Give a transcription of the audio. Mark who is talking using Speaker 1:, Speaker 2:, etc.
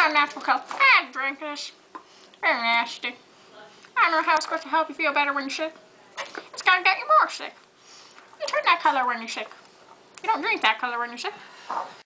Speaker 1: not a natural color. I had to drink this. Very nasty. I don't know how it's supposed to help you feel better when you're sick. It's gonna get you more sick. You turn that color when you're sick. You don't drink that color when you're sick.